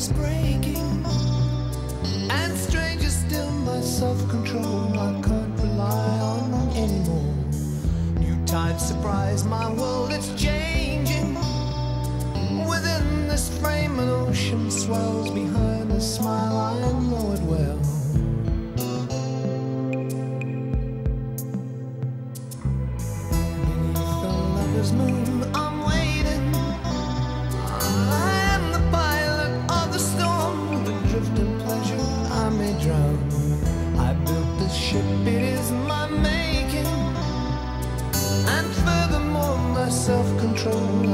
is breaking, and stranger still my self-control I can't rely on anymore. New tides surprise my world, it's changing. Within this frame an ocean swells, behind a smile I know it well. Beneath the lover's moon I'm waiting. I am the pilot of the storm, with a drift of pleasure I may drown. I built this ship, it is my making, and furthermore my self-control